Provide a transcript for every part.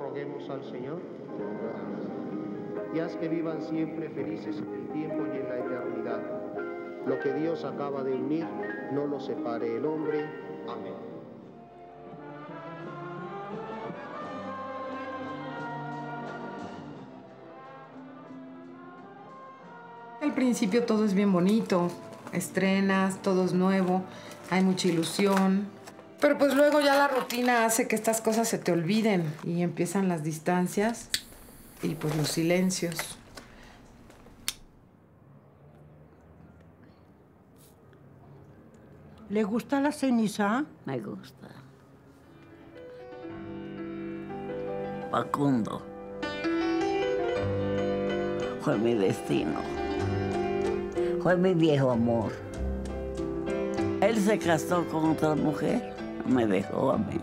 roguemos al Señor. Y haz que vivan siempre felices en el tiempo y en la eternidad. Lo que Dios acaba de unir, no lo separe el hombre. Amén. Al principio todo es bien bonito, estrenas, todo es nuevo, hay mucha ilusión. Pero pues luego ya la rutina hace que estas cosas se te olviden y empiezan las distancias y pues los silencios. ¿Le gusta la ceniza? Me gusta. Facundo fue mi destino. Fue mi viejo amor. Él se casó con otra mujer, me dejó a mí.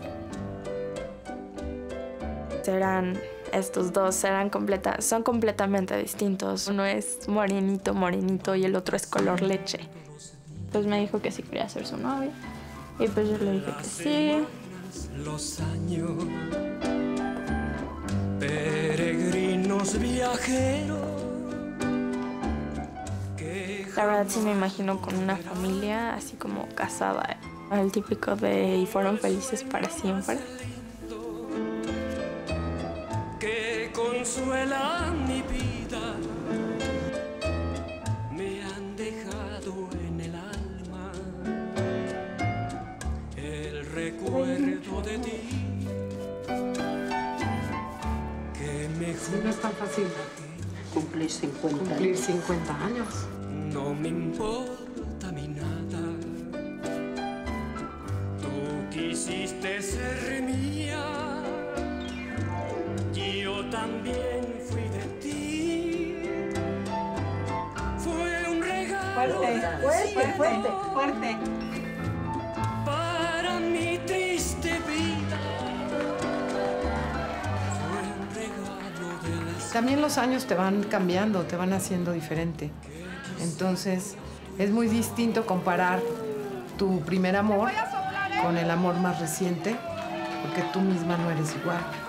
Estos dos son completamente distintos. Uno es morenito, morenito y el otro es color leche. Pues me dijo que sí quería ser su novia. Y pues yo le dije que sí. Los años, peregrinos viajeros. La verdad sí me imagino con una familia así como casada. El típico de y fueron felices para siempre. Que consuela mi vida. Me han dejado en el alma el recuerdo de ti. Que me No es tan fácil Cumplir 50. cumplir 50 años. No me importa mi nada. Tú quisiste ser mía. Yo también fui de ti. Fue un regalo. Fuerte. Para mi triste vida. Fue un regalo del También los años te van cambiando, te van haciendo diferente. Entonces, es muy distinto comparar tu primer amor con el amor más reciente, porque tú misma no eres igual.